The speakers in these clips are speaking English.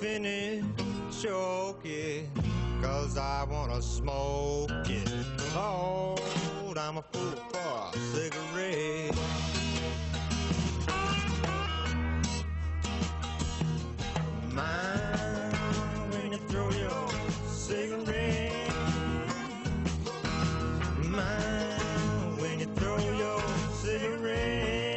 finish, choke it, 'cause I wanna smoke it. Lord, I'm a fool for a cigarette. Mind when you throw your cigarette. Mind when you throw your cigarette.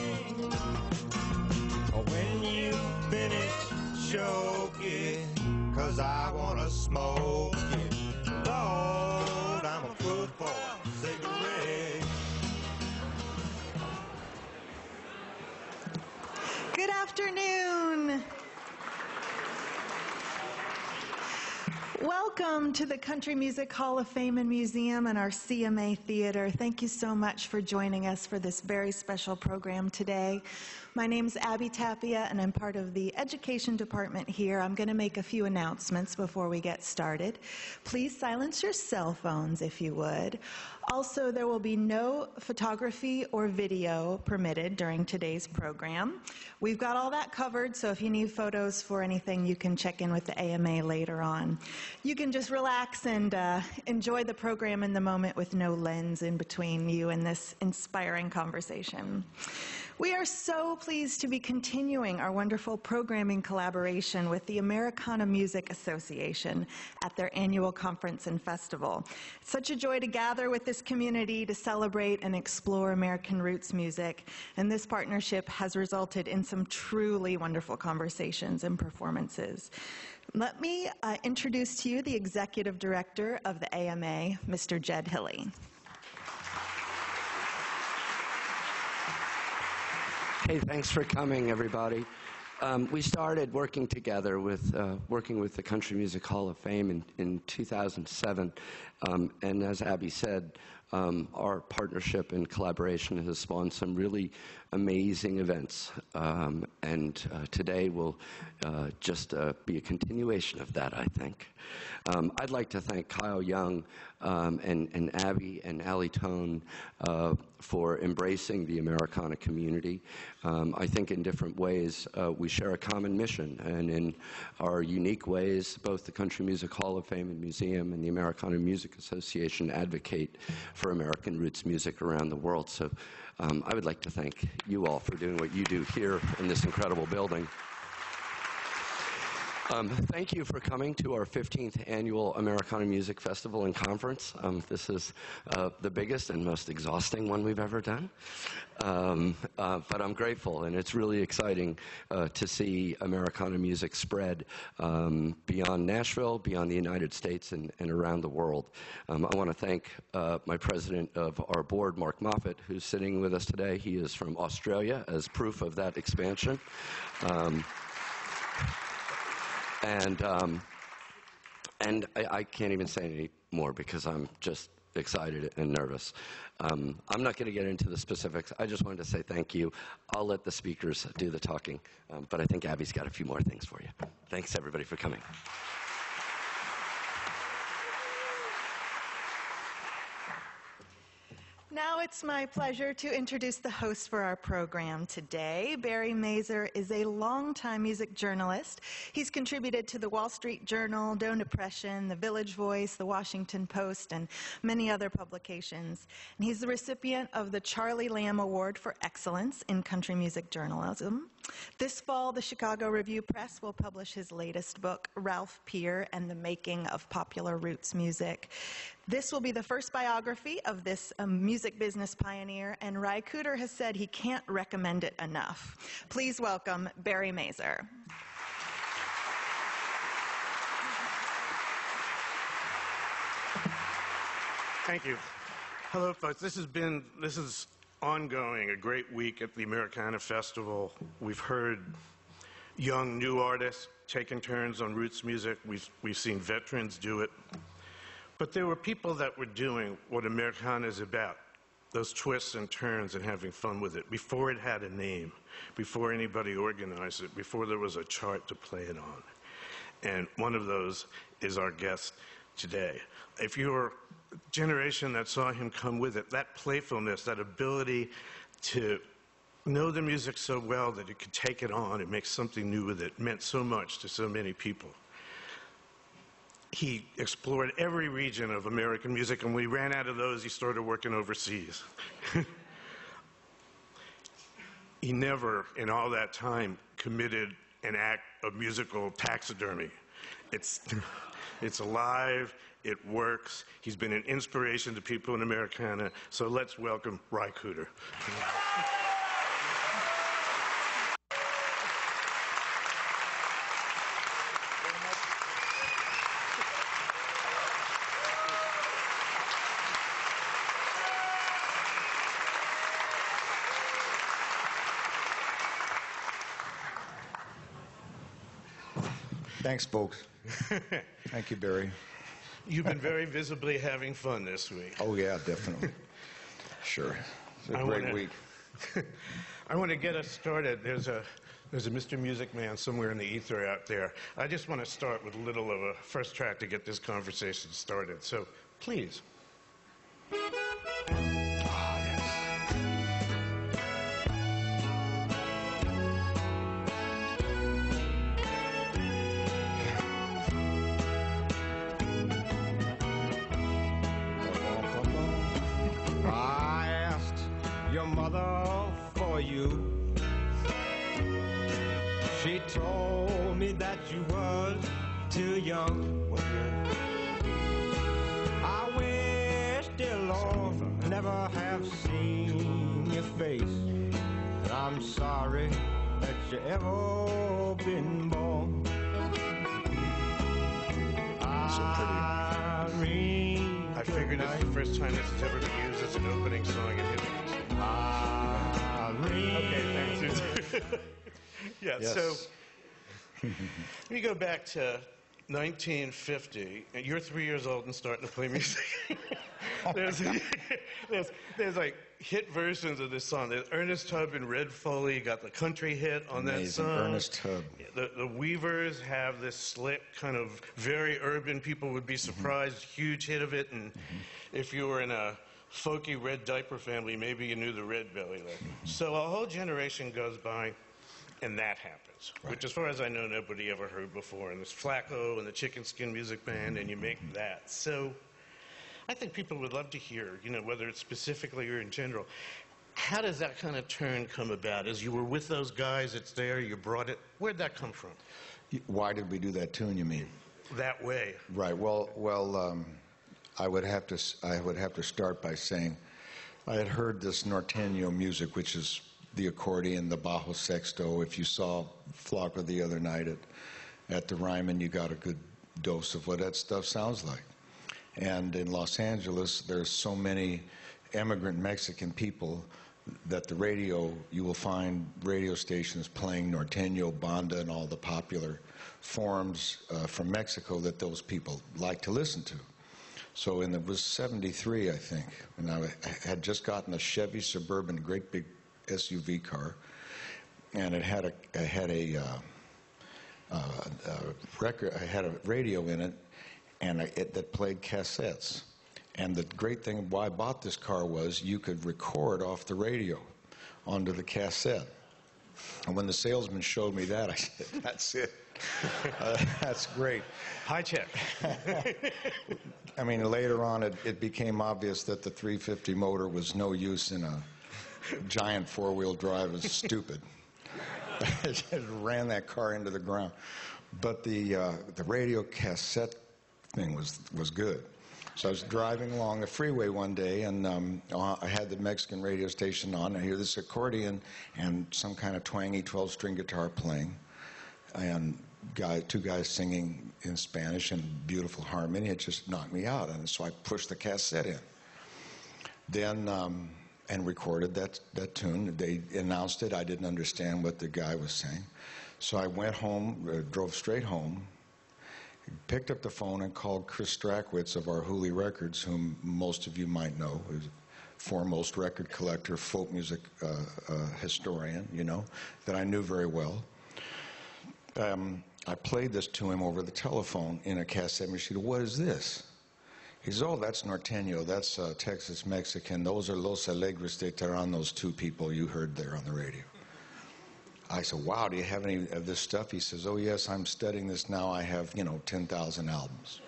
Or when you finish, choke it, 'cause I wanna smoke it. Lord, I'm a fool for a cigarette. Good afternoon. Welcome to the Country Music Hall of Fame and Museum and our CMA Theater. Thank you so much for joining us for this very special program today. My name's Abby Tapia, and I'm part of the Education Department here. I'm going to make a few announcements before we get started. Please silence your cell phones if you would. Also, there will be no photography or video permitted during today's program. We've got all that covered, so if you need photos for anything, you can check in with the AMA later on. You can just relax and enjoy the program in the moment with no lens in between you and this inspiring conversation. We are so pleased to be continuing our wonderful programming collaboration with the Americana Music Association at their annual conference and festival. It's such a joy to gather with this community to celebrate and explore American roots music, and this partnership has resulted in some truly wonderful conversations and performances. Let me introduce to you the Executive Director of the AMA, Mr. Jed Hilley. Hey, thanks for coming, everybody. We started working together with the Country Music Hall of Fame in 2007, and as Abby said, our partnership and collaboration has spawned some really amazing events, and today will just be a continuation of that, I think. I'd like to thank Kyle Young and Abby and Allie Tone for embracing the Americana community. I think in different ways we share a common mission, and in our unique ways, both the Country Music Hall of Fame and Museum and the Americana Music Association advocate for American roots music around the world. So I would like to thank you all for doing what you do here in this incredible building. Thank you for coming to our 15th Annual Americana Music Festival and Conference. This is the biggest and most exhausting one we've ever done. But I'm grateful, and it's really exciting to see Americana music spread beyond Nashville, beyond the United States, and around the world. I want to thank my president of our board, Mark Moffat, who's sitting with us today. He is from Australia, as proof of that expansion. And I can't even say any more because I'm just excited and nervous. I'm not going to get into the specifics. I just wanted to say thank you. I'll let the speakers do the talking, but I think Abby's got a few more things for you. Thanks, everybody, for coming. Now it's my pleasure to introduce the host for our program today. Barry Mazor is a longtime music journalist. He's contributed to the Wall Street Journal, Don't Depression, The Village Voice, The Washington Post, and many other publications. And he's the recipient of the Charlie Lamb Award for Excellence in Country Music Journalism. This fall, the Chicago Review Press will publish his latest book, Ralph Peer and the Making of Popular Roots Music. This will be the first biography of this music business pioneer, and Ry Cooder has said he can't recommend it enough. Please welcome Barry Mazor. Thank you. Hello, folks. This is ongoing, a great week at the Americana Festival. We've heard young, new artists taking turns on roots music. We've seen veterans do it. But there were people that were doing what Americana is about, those twists and turns and having fun with it, before it had a name, before anybody organized it, before there was a chart to play it on. And one of those is our guest today. If you're a generation that saw him come with it, that playfulness, that ability to know the music so well that he could take it on and make something new with it. It meant so much to so many people. He explored every region of American music, and when he ran out of those, he started working overseas. He never, in all that time, committed an act of musical taxidermy. It's alive, it works. He's been an inspiration to people in Americana, so let's welcome Ry Cooder. Thanks, folks. Thank you, Barry. You've been very visibly having fun this week. Oh, yeah, definitely. Sure. It's a great week. I want to get us started. There's a Mr. Music Man somewhere in the ether out there. I just want to start with a little of a first track to get this conversation started. So, please. She told me that you was too young. I wish, dear Lord, never have seen your face. And I'm sorry that you ever been born. I figured it's the first time this has ever been used as an opening song in history. Okay, thanks. Yeah, yes. So let me go back to 1950, and you're 3 years old and starting to play music. there's like hit versions of this song. There's Ernest Tubb and Red Foley got the country hit on that song. Ernest Tubb. The Weavers have this slick kind of very urban, people would be surprised, huge hit of it. And if you were in a folky red diaper family, maybe you knew the Red Belly. So a whole generation goes by, and that happens, which as far as I know, nobody ever heard before. And there's Flacco and the Chicken Skin Music Band, and you make that. So I think people would love to hear, whether it's specifically or in general, how does that kind of turn come about? As you were with those guys, it's there, you brought it. Where'd that come from? Why did we do that tune, you mean? That way. Right. Well, I would have to start by saying I had heard this norteño music, which is the accordion, the bajo sexto. If you saw Flocka the other night at the Ryman, you got a good dose of what that stuff sounds like. And in Los Angeles, there's so many immigrant Mexican people that the radio, you will find radio stations playing norteño, banda, and all the popular forms from Mexico that those people like to listen to. So it was 73, I think, and I had just gotten a Chevy Suburban, great big SUV car, and it had a record. I had a radio in it, and that played cassettes. And the great thing why I bought this car was you could record off the radio onto the cassette. And when the salesman showed me that, I said, "That's it. That's great." High check. I mean, later on, it became obvious that the 350 motor was no use in a giant four-wheel drive. It was stupid. It ran that car into the ground. But the radio cassette thing was good. So I was driving along the freeway one day, and I had the Mexican radio station on. I hear this accordion and some kind of twangy 12-string guitar playing, and two guys singing in Spanish and beautiful harmony. It just knocked me out, and so I pushed the cassette in. Then and recorded that tune. They announced it. I didn't understand what the guy was saying, so I went home, drove straight home. Picked up the phone and called Chris Strakowitz of our Hooley Records, whom most of you might know, who's a foremost record collector, folk music historian, that I knew very well. I played this to him over the telephone in a cassette machine. "What is this?" He says, oh, that's norteño, that's Texas Mexican. Those are Los Alegres de Terran, those two people you heard there on the radio. I said, wow, do you have any of this stuff? He says, oh, yes, I'm studying this now. I have, 10,000 albums.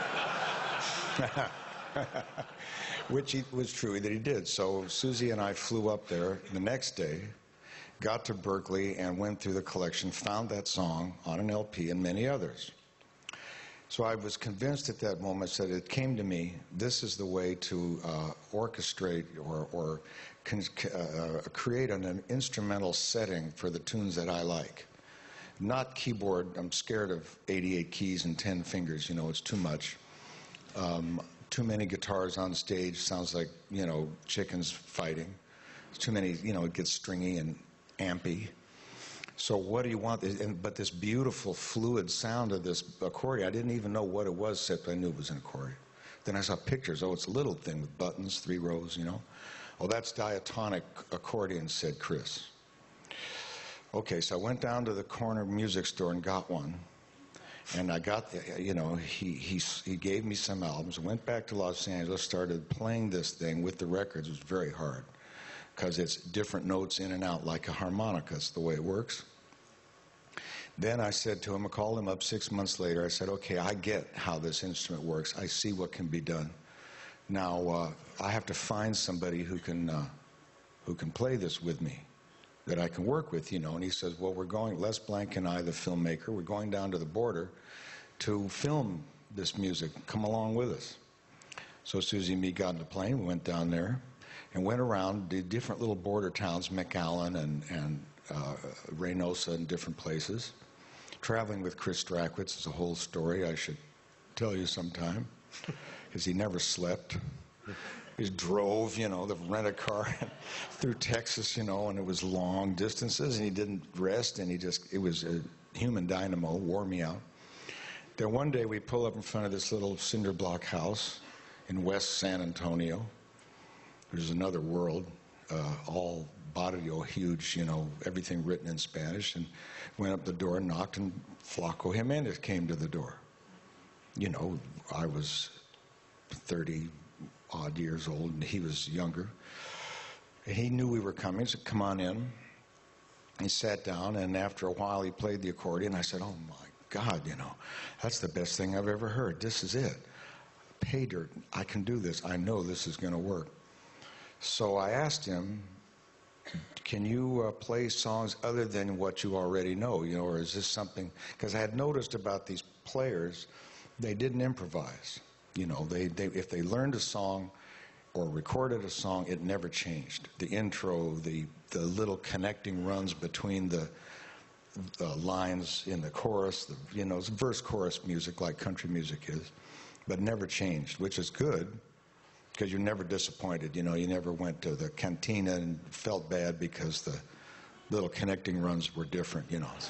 Which was true that he did. So Susie and I flew up there the next day, got to Berkeley, and went through the collection, found that song on an LP and many others. So I was convinced at that moment that it came to me, this is the way to orchestrate or create an instrumental setting for the tunes that I like. Not keyboard. I'm scared of 88 keys and 10 fingers. It's too much. Too many guitars on stage. Sounds like, chickens fighting. Too many, it gets stringy and ampy. So what do you want? But this beautiful fluid sound of this accordion, I didn't even know what it was, except I knew it was an accordion. Then I saw pictures. Oh, it's a little thing with buttons, 3 rows, Oh, that's diatonic accordion, said Chris. Okay, so I went down to the corner music store and got one. And I got, he gave me some albums. Went back to Los Angeles, started playing this thing with the records. It was very hard because it's different notes in and out like a harmonica. It's the way it works. Then I said to him, I called him up 6 months later. I said, okay, I get how this instrument works. I see what can be done. Now, I have to find somebody who can play this with me, that I can work with, And he says, well, we're going, Les Blank and I, the filmmaker, we're going down to the border to film this music. Come along with us. So Susie and me got in the plane, we went down there, and went around, did different little border towns, McAllen and Reynosa and different places. Traveling with Chris Strakowitz is a whole story I should tell you sometime, because he never slept. He drove, the rent-a-car through Texas, and it was long distances, and he didn't rest, and it was a human dynamo, wore me out. Then one day we pull up in front of this little cinder block house in West San Antonio. There's another world, all barrio, huge, everything written in Spanish, and went up the door and knocked, and Flaco Jimenez came to the door. I was 30-odd years old, and he was younger. And he knew we were coming, so come on in. He sat down, and after a while he played the accordion. I said, oh my God, that's the best thing I've ever heard. This is it. Pay dirt, I can do this. I know this is going to work. So I asked him, can you play songs other than what you already know, or is this something, because I had noticed about these players, they didn't improvise. If they learned a song or recorded a song, it never changed. The intro, the little connecting runs between the lines in the chorus, it's verse-chorus music like country music is, but never changed, which is good, because you're never disappointed. You never went to the cantina and felt bad because the little connecting runs were different,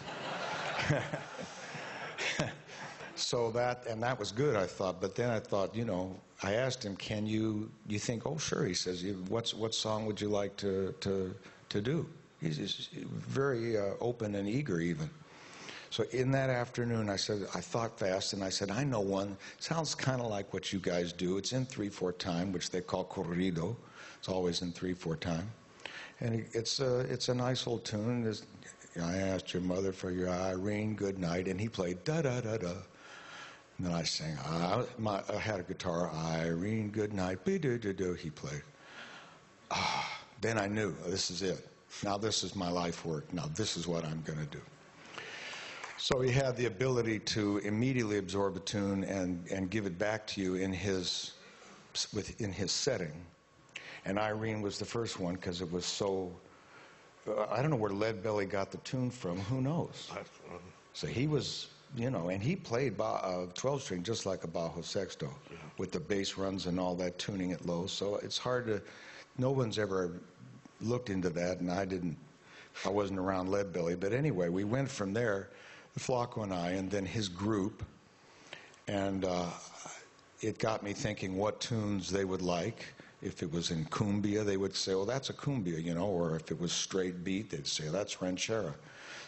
So that was good, I thought. But then I thought, I asked him, can you think, oh, sure. He says, what song would you like to do? He's very open and eager even. So in that afternoon, I thought fast, and I said, I know one. Sounds kind of like what you guys do. It's in 3/4 time, which they call corrido. It's always in 3/4 time. And it's a nice old tune. I asked your mother for your Irene good night, and he played da-da-da-da. And then I sang, I had a guitar, Irene good night, be-do-do-do, he played. Then I knew, this is it. Now this is my life work. Now this is what I'm going to do. So he had the ability to immediately absorb a tune and give it back to you in his setting. And Irene was the first one because it was so, I don't know where Lead Belly got the tune from, who knows? So he was, and he played 12-string just like a bajo sexto, with the bass runs and all that, tuning it low. So it's hard to, no one's ever looked into that, and I wasn't around Lead Belly. But anyway, we went from there, Flaco and I, and then his group, and it got me thinking what tunes they would like. If it was in cumbia, they would say, oh, that's a cumbia, or if it was straight beat, they'd say, that's ranchera.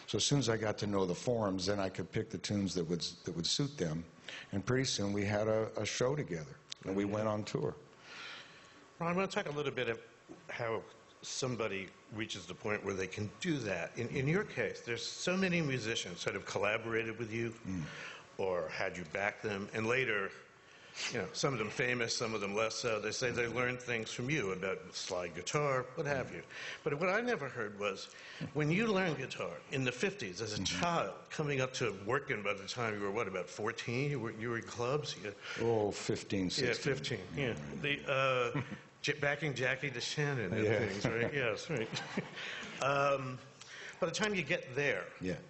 So as soon as I got to know the forms, then I could pick the tunes that would suit them. And pretty soon we had a show together, and we went on tour. Ron, I want to talk a little bit of how somebody reaches the point where they can do that. In your case, there's so many musicians that have collaborated with you or had you back them, and later, you know, some of them famous, some of them less so. They say they learned things from you about slide guitar, what have you. But what I never heard was, when you learned guitar in the 50s as a child, coming up to working by the time you were, what, about 14? You were in clubs? Oh, 15, 16. Yeah, 15, yeah. Backing Jackie DeShannon and things, right? Yes, right. By the time you get there,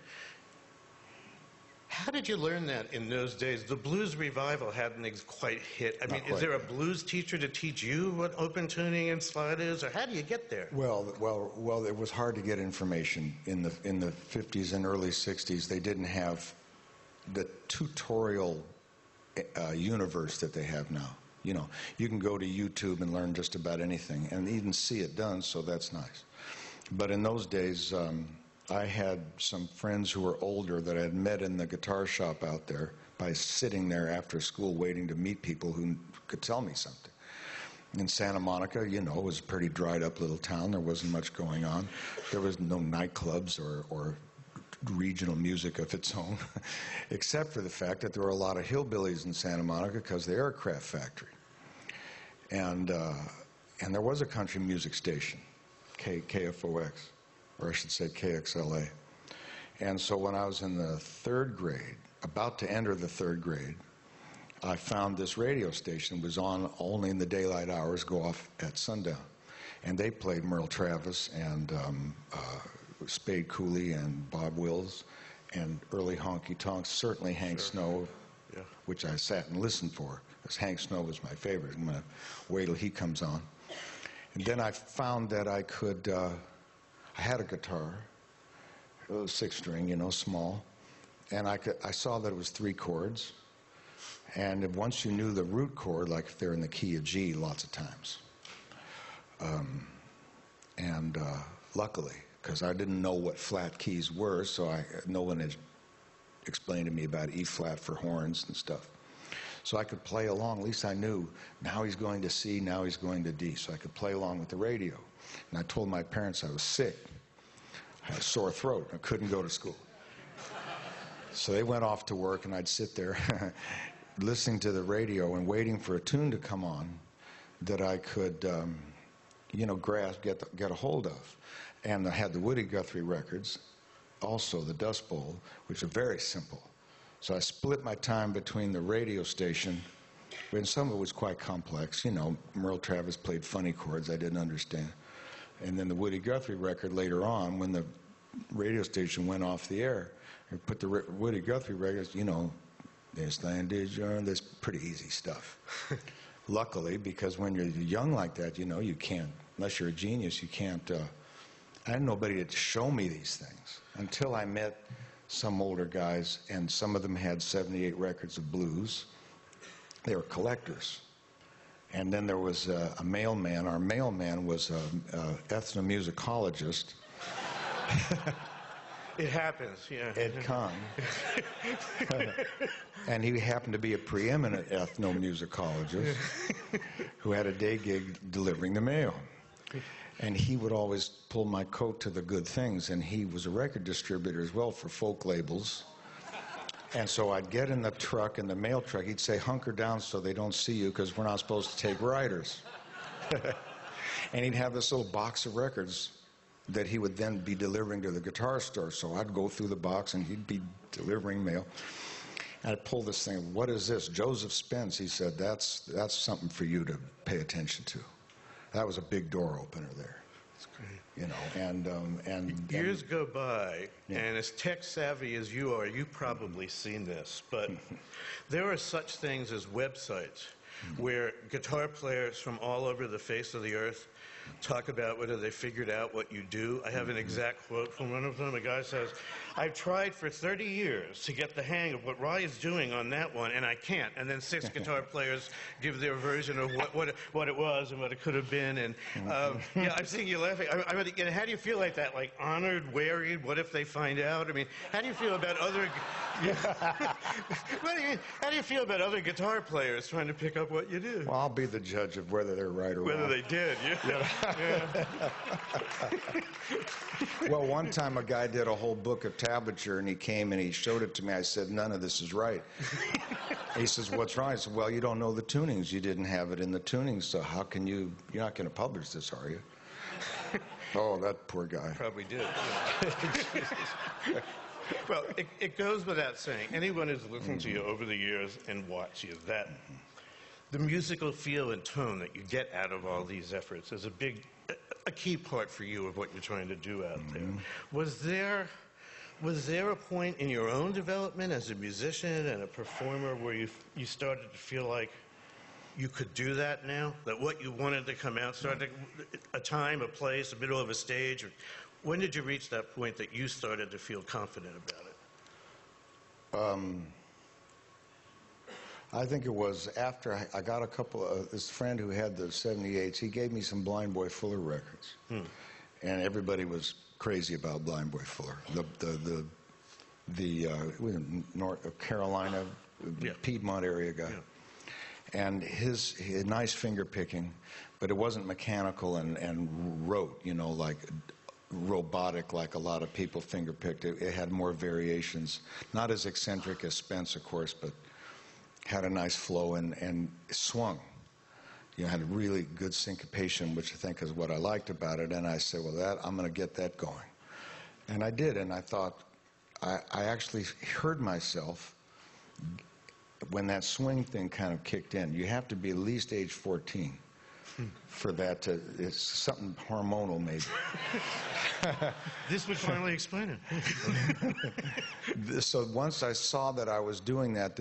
how did you learn that in those days? The blues revival hadn't quite hit. I mean, is there a blues teacher to teach you what open tuning and slide is, or how do you get there? Well, it was hard to get information in the 50s and early 60s. They didn't have the tutorial universe that they have now. You know, you can go to YouTube and learn just about anything, and even see it done, so that's nice. But in those days, I had some friends who were older that I had met in the guitar shop out there by sitting there after school waiting to meet people who could tell me something. In Santa Monica, you know, it was a pretty dried up little town. There wasn't much going on. There was no nightclubs or regional music of its own, except for the fact that there were a lot of hillbillies in Santa Monica because of the aircraft factory. And there was a country music station, KFOX. Or I should say KXLA. And so when I was in the 3rd grade, about to enter the 3rd grade, I found this radio station. It was on only in the daylight hours, go off at sundown. And they played Merle Travis and Spade Cooley and Bob Wills and early honky tonks, certainly Hank Snow, which I sat and listened for, because Hank Snow was my favorite. I'm going to wait till he comes on. And then I found that I could... I had a guitar, it was 6-string, you know, small, and I saw that it was 3 chords, and once you knew the root chord, like if they're in the key of G, lots of times, luckily, because I didn't know what flat keys were, so no one had explained to me about E flat for horns and stuff. So I could play along. At least I knew, now he's going to C, now he's going to D, so I could play along with the radio. And I told my parents I was sick. I had a sore throat. I couldn't go to school. So they went off to work, and I'd sit there listening to the radio and waiting for a tune to come on that I could, you know, grasp, get a hold of. And I had the Woody Guthrie records, also the Dust Bowl, which are very simple. So I split my time between the radio station, and some of it was quite complex. You know, Merle Travis played funny chords I didn't understand. And then the Woody Guthrie record later on, when the radio station went off the air, I put the Woody Guthrie records, you know, this land is yours, this pretty easy stuff. Luckily, because when you're young like that, you know, you can't, unless you're a genius, you can't, I had nobody to show me these things until I met some older guys, and some of them had 78 records of blues. They were collectors. And then there was a mailman. Our mailman was an ethnomusicologist. It happens, yeah. Ed Kahn. And he happened to be a preeminent ethnomusicologist who had a day gig delivering the mail. And he would always pull my coat to the good things, and he was a record distributor as well for folk labels. And so I'd get in the truck, in the mail truck, he'd say, hunker down so they don't see you because we're not supposed to take riders. And he'd have this little box of records that he would then be delivering to the guitar store. So I'd go through the box and he'd be delivering mail. And I'd pull this thing, what is this? Joseph Spence. He said, that's something for you to pay attention to. That was a big door opener there. That's great. You know, and years go by, and as tech savvy as you are, you've probably seen this, but there are such things as websites where guitar players from all over the face of the earth talk about whether they figured out what you do. I have an exact quote from one of them. A guy says, "I've tried for 30 years to get the hang of what Roy is doing on that one, and I can't." And then 6 guitar players give their version of what it was and what it could have been. And yeah, I'm seeing you laughing. How do you feel like that? Like honored, worried? What if they find out? I mean, how do you feel about other? How do you feel about other guitar players trying to pick up what you do? Well, I'll be the judge of whether they're right or wrong. Whether they did, yeah. Well, one time a guy did a whole book of tablature, and he came and he showed it to me. I said, "None of this is right." He says, "What's wrong?" I said, "Well, you don't know the tunings. You didn't have it in the tunings, so how can you're not going to publish this, are you?" Oh, that poor guy. Probably did. Well, it goes without saying, anyone who's listened to you over the years and watched you, that the musical feel and tone that you get out of all these efforts is a key part for you of what you're trying to do out there. Was there a point in your own development as a musician and a performer where you started to feel like you could do that now? That what you wanted to come out, a time, a place, a middle of a stage? When did you reach that point that you started to feel confident about it? I think it was after I got a couple of, this friend who had the 78s, he gave me some Blind Boy Fuller records. And everybody was crazy about Blind Boy Fuller. The North Carolina, Piedmont area guy. Yeah. And his nice finger picking, but it wasn't mechanical and rote, like robotic like a lot of people finger picked. It had more variations, not as eccentric as Spence, of course, but had a nice flow and swung. Had a really good syncopation, which I think is what I liked about it. And I said, well, I'm going to get that going. And I did, and I thought, I actually heard myself when that swing thing kind of kicked in. You have to be at least age 14 for that to, it's something hormonal maybe. This would finally explain it. So once I saw that I was doing that,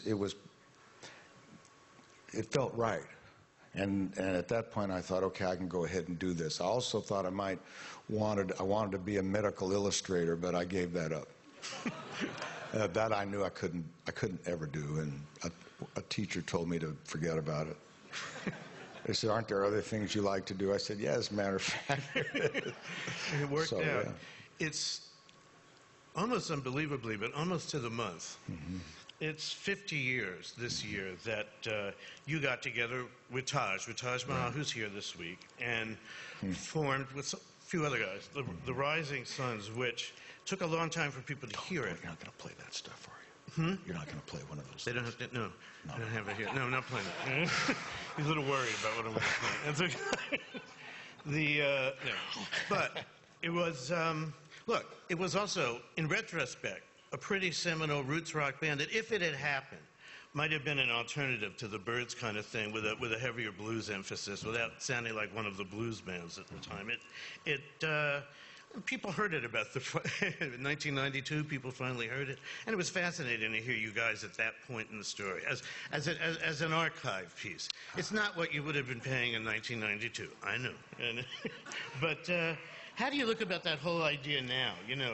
it felt right. And at that point I thought, okay, I can go ahead and do this. I also thought I wanted to be a medical illustrator, but I gave that up. That I knew I couldn't ever do, and a teacher told me to forget about it. They said, aren't there other things you like to do? I said, yeah, as a matter of fact. It worked out. Yeah. It's almost unbelievably, but almost to the month. It's 50 years this year that you got together with Taj Mahal, who's here this week, and formed with a few other guys, the Rising Sons, which took a long time for people to hear it. You're not going to play that stuff, are you? You're not going to play one of those. They don't have to, no. I don't have it here. No, I'm not playing it. He's a little worried about what I'm going to play. That's okay. But it was, look, it was also, in retrospect, a pretty seminal roots rock band that, if it had happened, might have been an alternative to the Byrds kind of thing with a heavier blues emphasis without sounding like one of the blues bands at the time. People heard it about in 1992, people finally heard it. And it was fascinating to hear you guys at that point in the story as an archive piece. It's not what you would have been paying in 1992, I know. But how do you look about that whole idea now?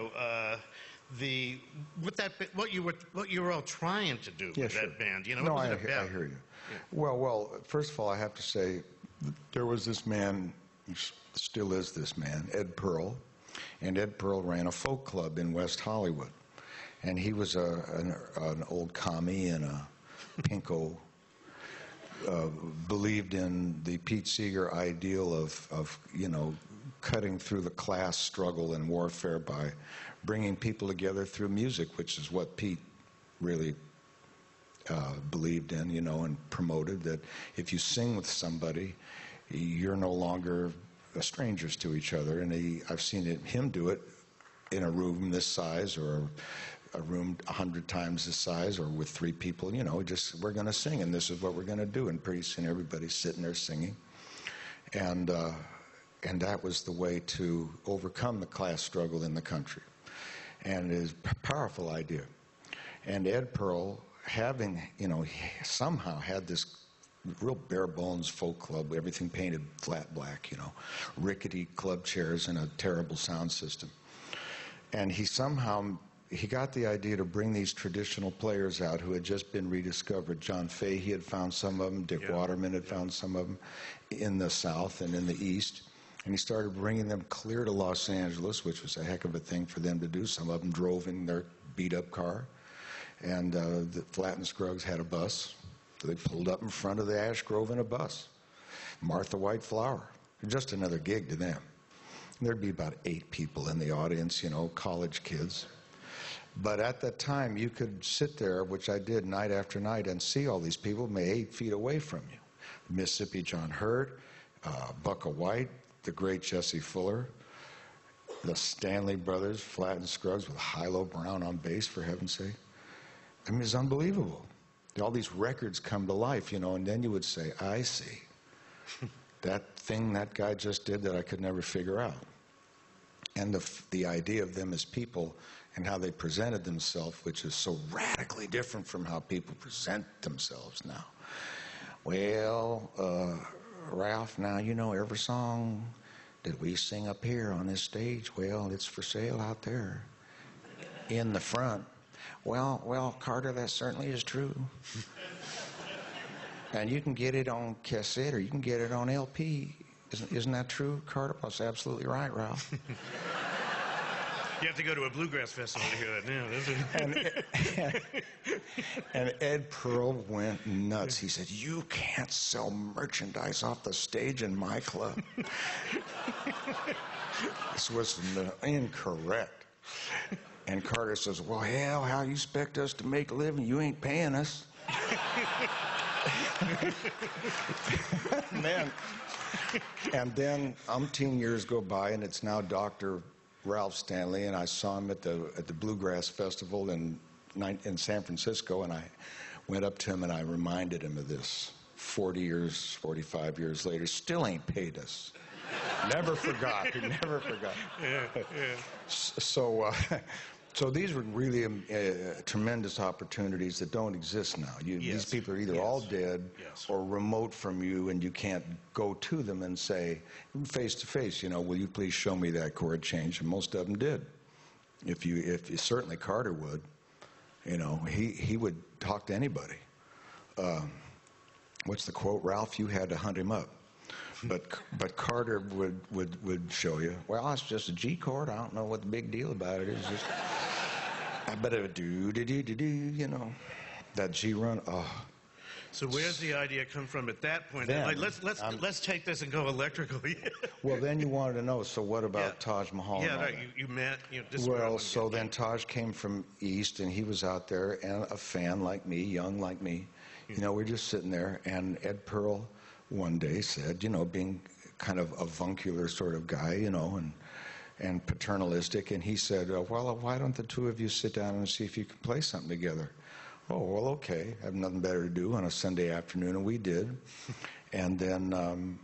What you were all trying to do with that band. What was it about? I hear you. Yeah. Well, first of all, I have to say, there was this man, still is this man, Ed Pearl. And Ed Pearl ran a folk club in West Hollywood. And he was an old commie and a pinko, believed in the Pete Seeger ideal of cutting through the class struggle and warfare by bringing people together through music, which is what Pete really believed in, and promoted, that if you sing with somebody, you're no longer strangers to each other. And I've seen him do it in a room this size, or a room 100 times this size, or with 3 people, just, we're going to sing, and this is what we're going to do. And pretty soon everybody's sitting there singing. And that was the way to overcome the class struggle in the country. And it is a powerful idea. And Ed Pearl, having, he somehow had this real bare bones folk club, everything painted flat black, you know, rickety club chairs and a terrible sound system. And he got the idea to bring these traditional players out who had just been rediscovered. John Fahey had found some of them, Dick Waterman had found some of them in the South and in the East. And he started bringing them clear to Los Angeles, which was a heck of a thing for them to do. Some of them drove in their beat-up car. And the Flatt and Scruggs had a bus. So they pulled up in front of the Ash Grove in a bus. Martha White Flower. Just another gig to them. There'd be about 8 people in the audience, you know, college kids. But at that time, you could sit there, which I did night after night, and see all these people maybe 8 feet away from you. Mississippi John Hurt, Bucka White, the great Jesse Fuller, the Stanley Brothers, Flatt and Scruggs with Hilo Brown on bass, for heaven's sake. I mean, it's unbelievable. All these records come to life, you know, and then you would say, I see. That thing that guy just did that I could never figure out. And the idea of them as people and how they presented themselves, which is so radically different from how people present themselves now. Well, Ralph, now you know every song that we sing up here on this stage, well, it's for sale out there in the front. Well, Carter, that certainly is true. And you can get it on cassette or you can get it on LP. Isn't that true, Carter? That's absolutely right, Ralph. You have to go to a bluegrass festival to hear that now. And Ed Pearl went nuts. He said, you can't sell merchandise off the stage in my club. This was incorrect. And Carter says, well, hell, how you expect us to make a living? You ain't paying us. Man. And then umpteen years go by, and it's now Dr. Ralph Stanley, and I saw him at the Bluegrass Festival in San Francisco, and I went up to him and I reminded him of this. 40 years, 45 years later, still ain't paid us. Never forgot. He never forgot. So these were really tremendous opportunities that don't exist now. These people are either all dead or remote from you, and you can't go to them and say, face to face, you know, will you please show me that chord change? And most of them did. If you certainly Carter would, you know, he would talk to anybody. What's the quote, Ralph? You had to hunt him up. But Carter would show you, well, it's just a G chord. I don't know what the big deal about it is. Just, I bet it do, you know, that G run. Oh. So where's the idea come from at that point? Then, like, let's take this and go electrical. Well, then you wanted to know. So what about Taj Mahal? Yeah, right. You met. Well, so then Taj came from East, and he was out there, and a fan like me, young like me. You know, we're just sitting there, and Ed Pearl one day said, you know, being kind of avuncular sort of guy, you know, and paternalistic, and he said, well, why don't the two of you sit down and see if you can play something together? Oh, well, okay. I have nothing better to do on a Sunday afternoon, and we did. And then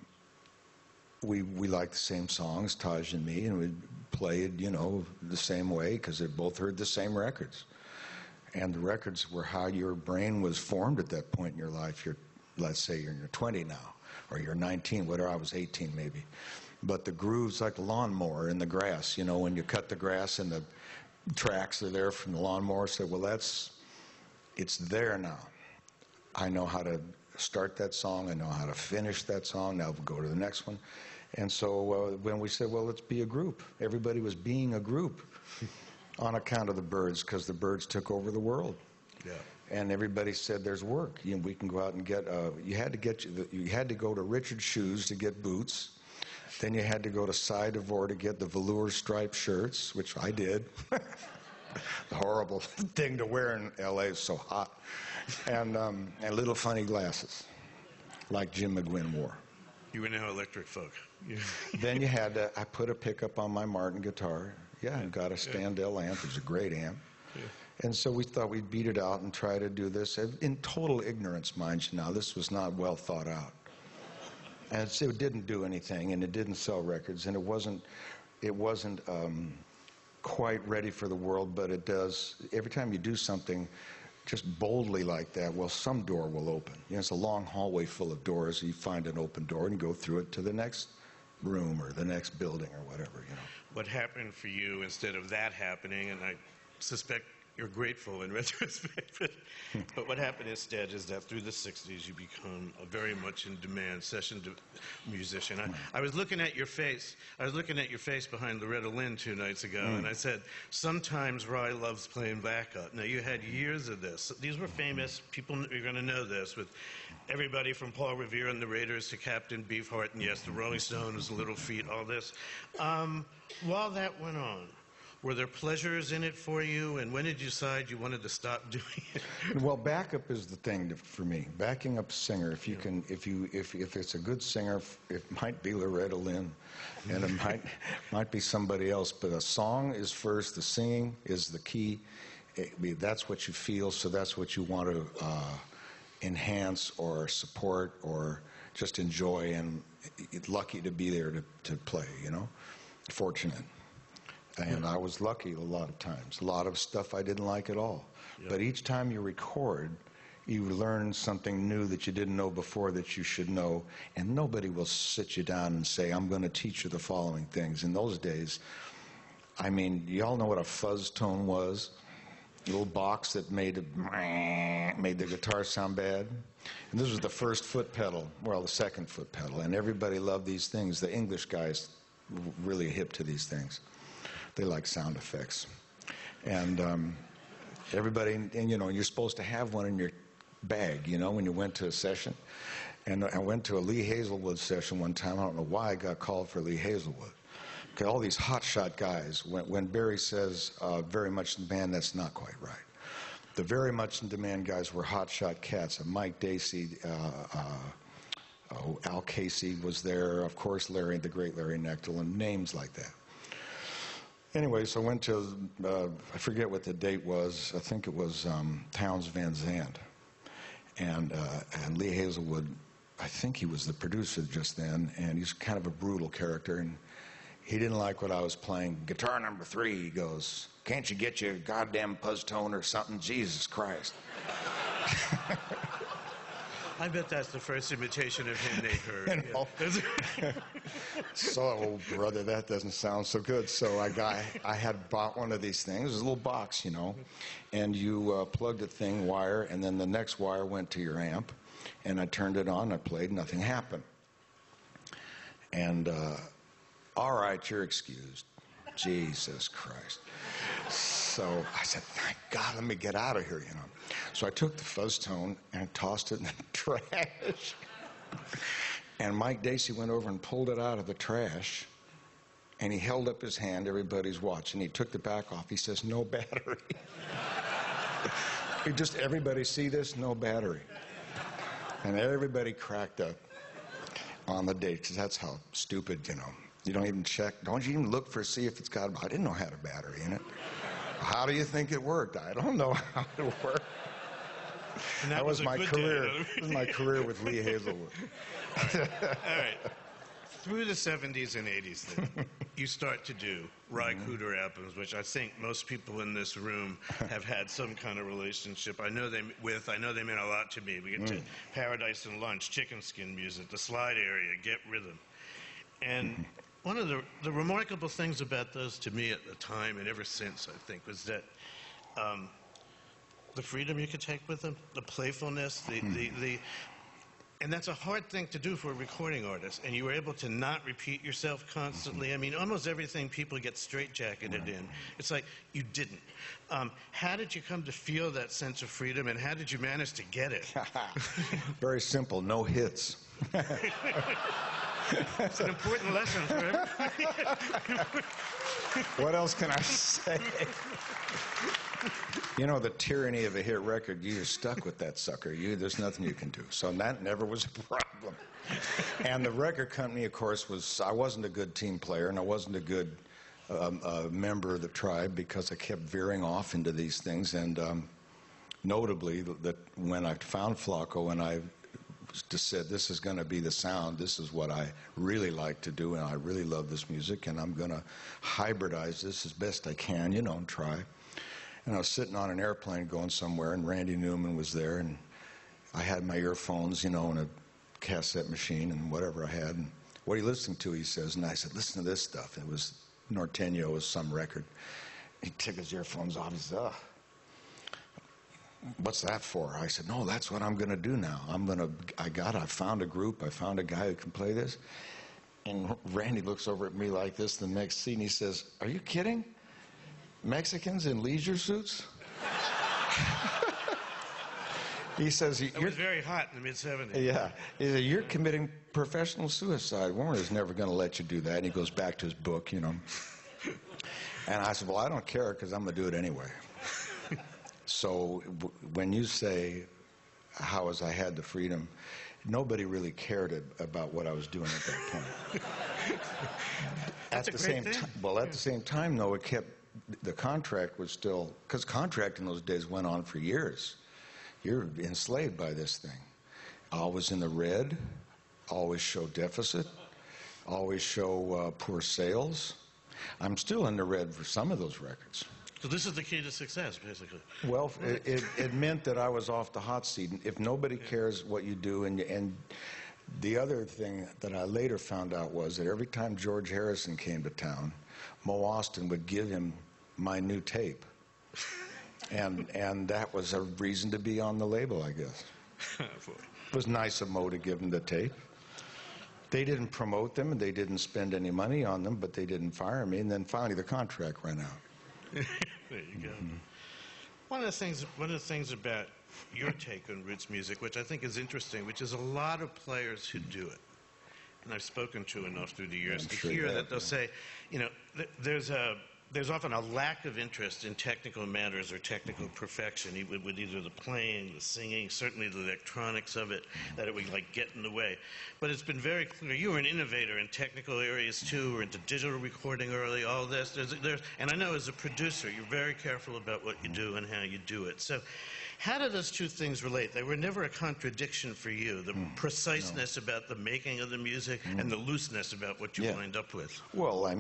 we liked the same songs, Taj and me, and we played, you know, the same way because they both heard the same records. And the records were how your brain was formed at that point in your life. Let's say you're in your 20 now, or you're 19, whatever, I was 18 maybe. But the grooves like a lawnmower in the grass, you know, when you cut the grass and the tracks are there from the lawnmower, say, well, it's there now. I know how to start that song. I know how to finish that song. Now we'll go to the next one. And so when we said, well, let's be a group, everybody was being a group on account of the Byrds, because the Byrds took over the world. Yeah. And everybody said, there's work. You know, we can go out and get, you had to go to Richard Shoes to get boots. Then you had to go to Cy DeVore to get the velour striped shirts, which I did. The horrible thing to wear in L.A. is so hot. And little funny glasses, like Jim McGuinn wore. You were now electric folk. Yeah. Then you had to, I put a pickup on my Martin guitar. Yeah, and got a Standell amp. It was a great amp. Yeah. And so we thought we'd beat it out and try to do this in total ignorance, mind you now. This was not well thought out. And it didn't do anything, and it didn't sell records, and it wasn't quite ready for the world, but it does. Every time you do something just boldly like that, well, some door will open. You know, it's a long hallway full of doors. You find an open door and go through it to the next room or the next building or whatever, you know. What happened for you instead of that happening, and I suspect you're grateful in retrospect, but what happened instead is that through the 60s you become a very much in demand session musician. I was looking at your face. I was looking at your face behind Loretta Lynn 2 nights ago, and I said, sometimes Rye loves playing backup. Now, you had years of this. These were famous. People, you're going to know this, with everybody from Paul Revere and the Raiders to Captain Beefheart, and yes, the Rolling Stones, Little Feat, all this. While that went on, were there pleasures in it for you, and when did you decide you wanted to stop doing it? Well, backup is the thing for me. Backing up a singer, if you can, if it's a good singer, it might be Loretta Lynn, and it might be somebody else. But a song is first. The singing is the key. That's what you feel, so that's what you want to enhance or support or just enjoy. And lucky to be there to play. You know, fortunate. And I was lucky a lot of times. A lot of stuff I didn't like at all. Yep. But each time you record, you learn something new that you didn't know before that you should know. And nobody will sit you down and say, I'm going to teach you the following things. In those days, I mean, you all know what a fuzz tone was? A little box that made the guitar sound bad. And this was the first foot pedal, well, the second foot pedal. And everybody loved these things. The English guys were really hip to these things. They like sound effects. And everybody, and you know, you're supposed to have one in your bag, you know, when you went to a session. And I went to a Lee Hazelwood session one time. I don't know why I got called for Lee Hazelwood. Okay, all these hotshot guys, when Barry says very much in demand, that's not quite right. The very much in demand guys were hotshot cats. Mike Dacey, Al Casey was there, of course, Larry, the great Larry Knechtel, and names like that. Anyway, so I went to, I forget what the date was. I think it was Townes Van Zandt. And Lee Hazelwood, I think he was the producer just then, and he's kind of a brutal character. And he didn't like what I was playing. Guitar number 3, he goes, can't you get your goddamn fuzz tone or something? Jesus Christ. I bet that's the first imitation of him they heard. You know? So, oh, brother, that doesn't sound so good. So I had bought one of these things. It was a little box, you know, and you plugged the thing, wire, and then the next wire went to your amp, and I turned it on, I played, nothing happened. And, all right, you're excused. Jesus Christ. So I said, thank God, let me get out of here, you know. So I took the fuzz tone and tossed it in the trash. And Mike Dacey went over and pulled it out of the trash. And he held up his hand, everybody's watching. He took the back off. He says, no battery. Everybody see this? No battery. And everybody cracked up on the date, because that's how stupid, you know. You don't even check. Don't you even look see if it's got, I didn't know how to battery in it. How do you think it worked? I don't know how it worked. And that was my career. That was my career with Lee Hazelwood. All right. Through the 70s and 80s, then, you start to do Rye Cooder albums, which I think most people in this room have had some kind of relationship. I know they meant a lot to me. We get to Paradise and Lunch, Chicken Skin Music, The Slide Area, Get Rhythm. And one of the remarkable things about those to me at the time and ever since, I think, was that the freedom you could take with them, the playfulness, and that's a hard thing to do for a recording artist. And you were able to not repeat yourself constantly. I mean, almost everything people get straitjacketed in, it's like you didn't. How did you come to feel that sense of freedom, and how did you manage to get it? Very simple, no hits. It's an important lesson for everybody. What else can I say? You know, the tyranny of a hit record, you're stuck with that sucker. There's nothing you can do. So that never was a problem. And the record company, of course, I wasn't a good team player, and I wasn't a good member of the tribe, because I kept veering off into these things. And notably, that when I found Flacco and I just said, this is going to be the sound, this is what I really like to do, and I really love this music, and I'm going to hybridize this as best I can, you know, and try. And I was sitting on an airplane going somewhere, and Randy Newman was there, and I had my earphones, and a cassette machine and whatever I had. And what are you listening to, he says. And I said, listen to this stuff. It was Norteño, it was some record. He took his earphones off. He said, what's that for? I said, no, that's what I'm going to do now. I found a group. I found a guy who can play this. And Randy looks over at me like this the next scene. He says, are you kidding? Mexicans in leisure suits? He says, it was very hot in the mid-'70s. Yeah. He said, you're committing professional suicide. Warner's never going to let you do that. And he goes back to his book, And I said, well, I don't care because I'm going to do it anyway. So when you say, how was I had the freedom, nobody really cared about what I was doing at that point. That's a great thing. At the same time, though, the contract was still, because contract in those days went on for years. You're enslaved by this thing. Always in the red, always show deficit, always show poor sales. I'm still in the red for some of those records. So this is the key to success, basically. Well, it meant that I was off the hot seat. If nobody cares what you do, and the other thing that I later found out was that every time George Harrison came to town, Mo Austin would give him my new tape. And that was a reason to be on the label, I guess. It was nice of Mo to give him the tape. They didn't promote them, and they didn't spend any money on them, but they didn't fire me, and then finally the contract ran out. There you go. Mm-hmm. One of the things about your take on roots music, which I think is interesting, which is a lot of players who do it, and I've spoken to enough through the years to hear that they'll say, there's often a lack of interest in technical matters or technical perfection, with either the playing, the singing, certainly the electronics of it, that it would get in the way. But it's been very clear, you were an innovator in technical areas too, or into digital recording early, all this. And I know as a producer, you're very careful about what you do and how you do it. So how do those two things relate? They were never a contradiction for you, the preciseness about the making of the music and the looseness about what you wind up with. Well,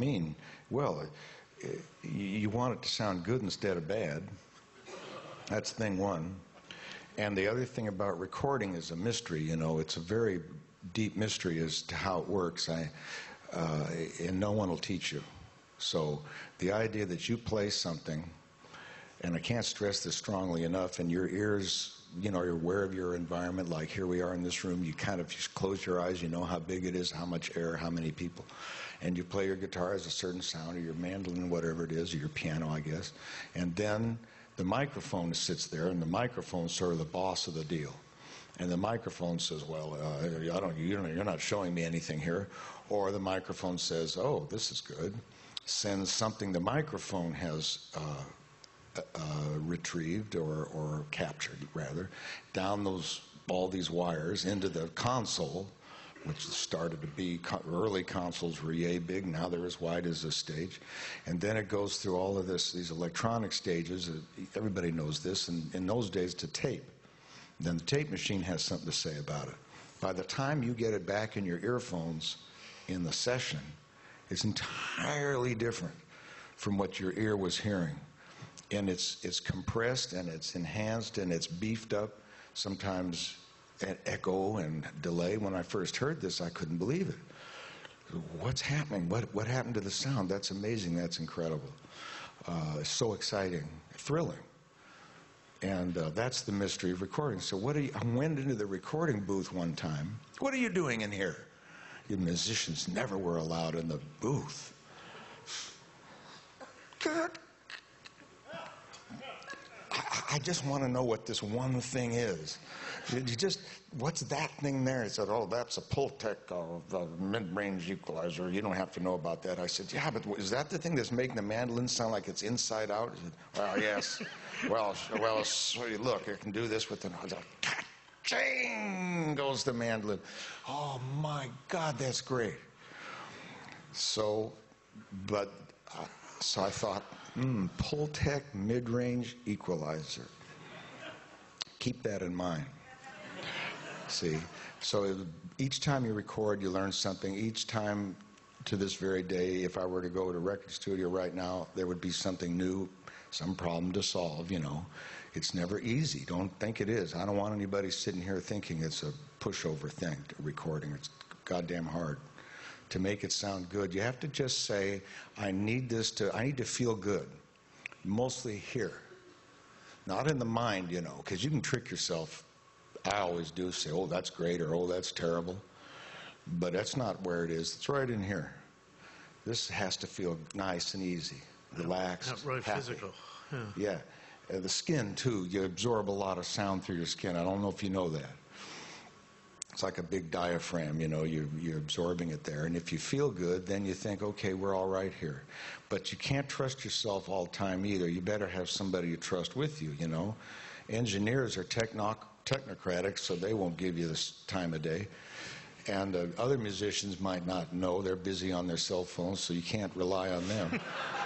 you want it to sound good instead of bad. That's thing one. And the other thing about recording is a mystery. It's a very deep mystery as to how it works. And no one will teach you. So the idea that you play something, and I can't stress this strongly enough, and your ears, you're aware of your environment. Like here we are in this room, you kind of just close your eyes, you know how big it is, how much air, how many people. And you play your guitar as a certain sound, or your mandolin, whatever it is, or your piano, I guess. And then the microphone sits there, and the microphone's sort of the boss of the deal. And the microphone says, well, you're not showing me anything here. Or the microphone says, oh, this is good. Sends something the microphone has retrieved or captured, rather, down all these wires into the console, which started to be, early consoles were yay big, now they're as wide as this stage. And then it goes through all of these electronic stages, everybody knows this, and in those days to tape. Then the tape machine has something to say about it. By the time you get it back in your earphones in the session, it's entirely different from what your ear was hearing. And it's compressed, and it's enhanced, and it's beefed up, sometimes at echo and delay. When I first heard this, I couldn't believe it. What's happening? What happened to the sound? That's amazing. That's incredible. So exciting, thrilling. And that's the mystery of recording. So I went into the recording booth one time. What are you doing in here? You musicians never were allowed in the booth. I just want to know what this one thing is. What's that thing there? He said, oh, that's a Pultec mid-range equalizer. You don't have to know about that. I said, yeah, but is that the thing that's making the mandolin sound like it's inside out? He said, well, yes. well, so look, I can do this with the... Ching goes the mandolin. Oh, my God, that's great. So I thought, Pultec mid-range equalizer. Keep that in mind. See, so each time you record, you learn something. Each time, to this very day, if I were to go to a record studio right now, there would be something new, some problem to solve, you know. It's never easy. Don't think it is. I don't want anybody sitting here thinking it's a pushover thing, recording. It's goddamn hard to make it sound good. You have to just say, I need to feel good, mostly here. Not in the mind, you know, because you can trick yourself. I always do say, oh, that's great, or oh, that's terrible. But that's not where it is. It's right in here. This has to feel nice and easy, relaxed, Not really happy. physical. Yeah. The skin, too. You absorb a lot of sound through your skin. I don't know if you know that. It's like a big diaphragm, you know, you're absorbing it there. And if you feel good, then you think, okay, we're all right here. But you can't trust yourself all the time either. You better have somebody you trust with you, you know. Engineers are technocratic, so they won't give you this time of day. And other musicians might not know. They're busy on their cell phones, so you can't rely on them.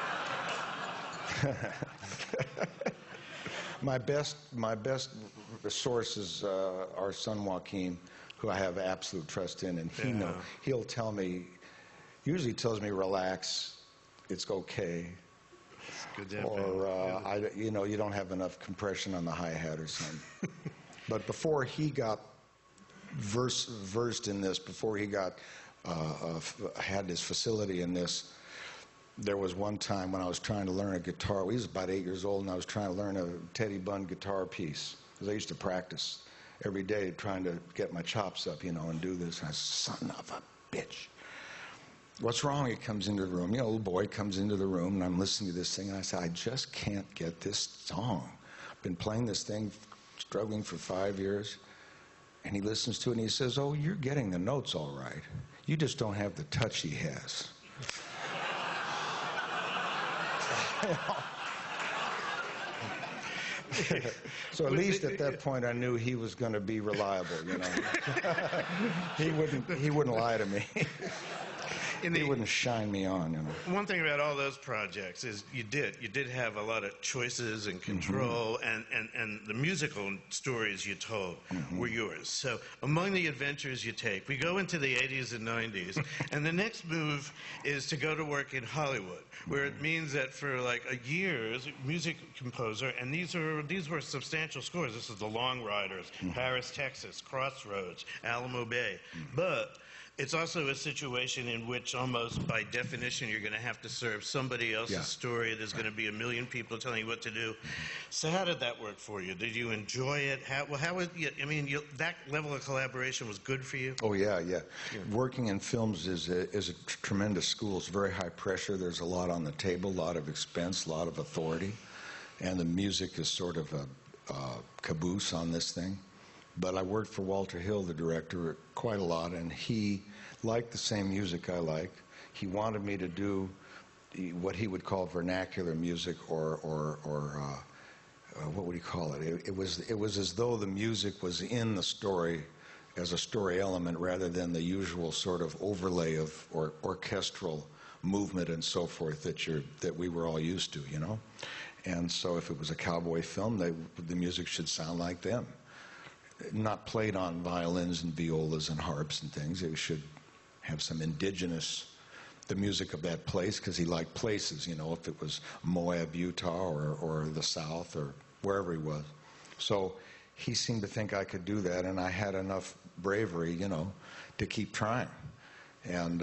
My best source is our son Joaquin, who I have absolute trust in, and he'll tell me, usually tells me, relax, it's okay. It's good Or, you know, you don't have enough compression on the hi-hat or something. But before he got versed in this, before he got had his facility in this, there was one time when I was trying to learn a guitar. He was about 8 years old, and I was trying to learn a Teddy Bunn guitar piece, because I used to practice every day trying to get my chops up, you know, and do this. And I said, son of a bitch. What's wrong? He comes into the room. You know, little boy comes into the room, and I'm listening to this thing, and I said, I just can't get this song. I've been playing this thing, struggling for 5 years. And he listens to it, and he says, oh, you're getting the notes all right. You just don't have the touch he has. So at least at that point I knew he was going to be reliable, you know. he wouldn't lie to me. He wouldn't shine me on, you know. One thing about all those projects is you did have a lot of choices and control, and the musical stories you told were yours. So among the adventures you take, we go into the 80s and 90s, and the next move is to go to work in Hollywood, where it means that for like a year, as a music composer, and these were substantial scores. This is The Long Riders, Paris, Texas, Crossroads, Alamo Bay. But it's also a situation in which almost by definition you're going to have to serve somebody else's story. There's going to be a million people telling you what to do. So how did that work for you? Did you enjoy it? How was, I mean, that level of collaboration was good for you? Oh, yeah. Working in films is a tremendous school. It's very high pressure. There's a lot on the table, a lot of expense, a lot of authority. And the music is sort of a caboose on this thing. But I worked for Walter Hill, the director, quite a lot, and he liked the same music I liked. He wanted me to do what he would call vernacular music, or what would he call it? It was as though the music was in the story as a story element rather than the usual sort of overlay of orchestral movement and so forth that we were all used to, you know. And so if it was a cowboy film, the music should sound like them. Not played on violins and violas and harps and things. It should have some indigenous, the music of that place, because he liked places, you know, if it was Moab, Utah, or the South, or wherever he was. So he seemed to think I could do that, and I had enough bravery, you know, to keep trying. And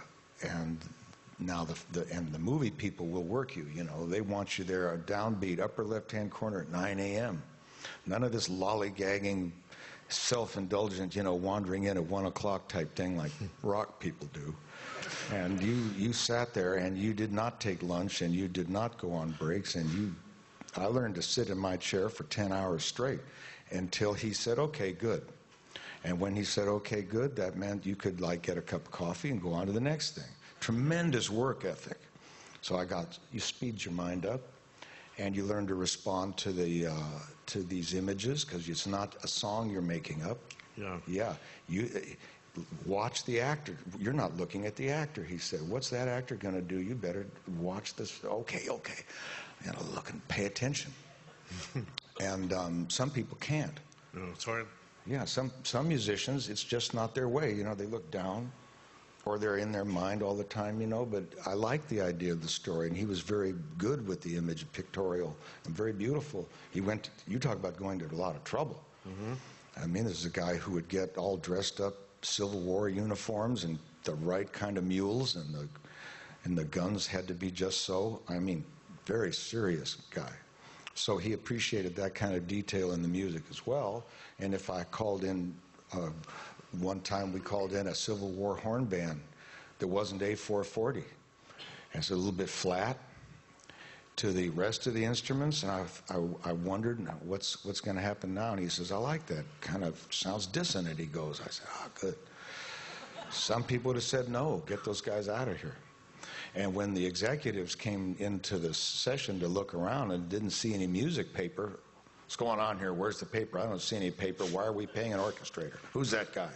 now the movie people will work you, you know. They want you there, a downbeat, upper left-hand corner at 9 a.m. None of this lollygagging, self-indulgent, you know, wandering in at 1 o'clock type thing like rock people do. And you sat there and you did not take lunch and you did not go on breaks, and I learned to sit in my chair for 10 hours straight until he said, okay, good. And when he said, okay, good, that meant you could like get a cup of coffee and go on to the next thing. Tremendous work ethic. So you speed your mind up, and you learn to respond to these images, because it's not a song you're making up. Yeah. You watch the actor. You're not looking at the actor. He said, what's that actor going to do? You better watch this. Okay. You know, look and pay attention. And some people can't. No, it's hard. Yeah, some musicians, it's just not their way. You know, they look down, or they're in their mind all the time, you know, but I like the idea of the story, and he was very good with the image, pictorial, and very beautiful. You talk about going to a lot of trouble. I mean, this is a guy who would get all dressed up, Civil War uniforms, and the right kind of mules, and the guns had to be just so. I mean, very serious guy. So he appreciated that kind of detail in the music as well. And if I called in, one time we called in a Civil War horn band that wasn't A440. And it's a little bit flat to the rest of the instruments, and I wondered, what's going to happen now? And he says, I like that. Kind of sounds dissonant, he goes. I said, good. Some people would have said, no, get those guys out of here. And when the executives came into the session to look around and didn't see any music paper, what's going on here? Where's the paper? I don't see any paper. Why are we paying an orchestrator? Who's that guy?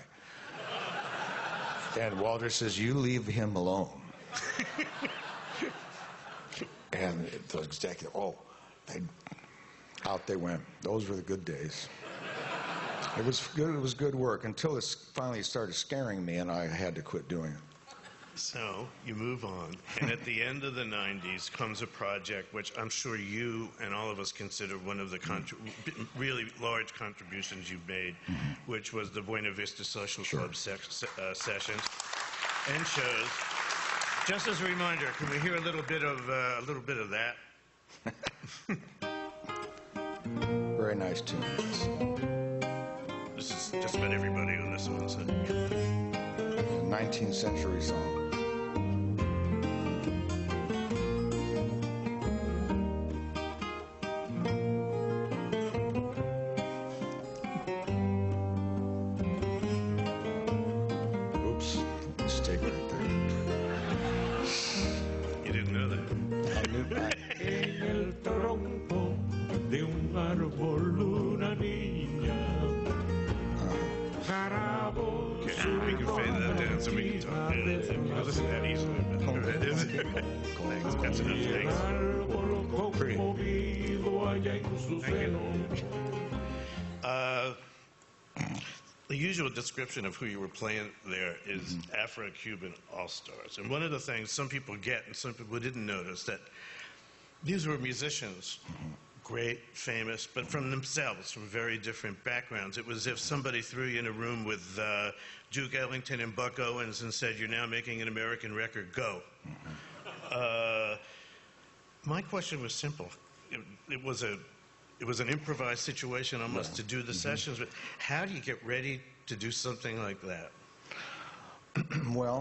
And Walter says, you leave him alone. And the executive, out they went. Those were the good days. It was good work until it finally started scaring me, and I had to quit doing it. So you move on, and at the end of the 90s comes a project which I'm sure you and all of us consider one of the really large contributions you've made, which was the Buena Vista Social Club sessions and shows. Just as a reminder, can we hear a little bit of that? Very nice tune. This is just about everybody on this one. So. 19th century song. Oops, mistake right there. You didn't know that? I knew that. En el tronco de un árbol una niña. Okay, we can fade that down so we can talk. It wasn't that easily, but go ahead. Thanks. That's enough. Thanks. Pretty. Thank you. The usual description of who you were playing there is Afro-Cuban all-stars. And one of the things some people get and some people didn't notice, that these were musicians, great, famous, but from themselves, from very different backgrounds. It was as if somebody threw you in a room with Duke Ellington and Buck Owens and said, you're now making an American record, go. My question was simple. It was an improvised situation almost to do the sessions, but how do you get ready to do something like that? Well,